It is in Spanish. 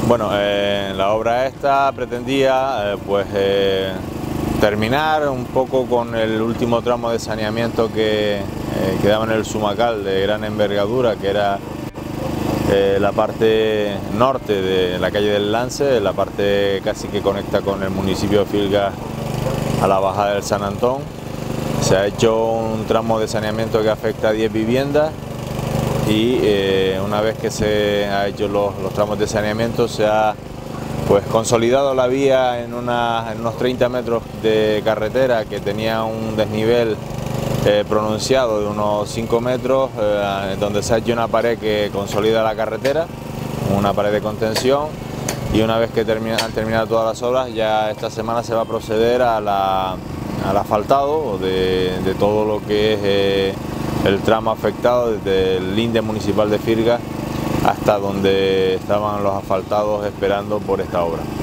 Bueno, la obra esta pretendía terminar un poco con el último tramo de saneamiento que quedaba en el Sumacal de gran envergadura, que era la parte norte de la calle del Lance, la parte casi que conecta con el municipio de Filgas a la bajada del San Antón. Se ha hecho un tramo de saneamiento que afecta a 10 viviendas y una vez que se ha hecho los tramos de saneamiento se ha consolidado la vía en unos 30 metros de carretera que tenía un desnivel pronunciado de unos 5 metros, donde se ha hecho una pared que consolida la carretera, una pared de contención, y una vez que han terminado todas las obras, ya esta semana se va a proceder al asfaltado de todo lo que es el tramo afectado desde el linde municipal de Filgas hasta donde estaban los asfaltados esperando por esta obra.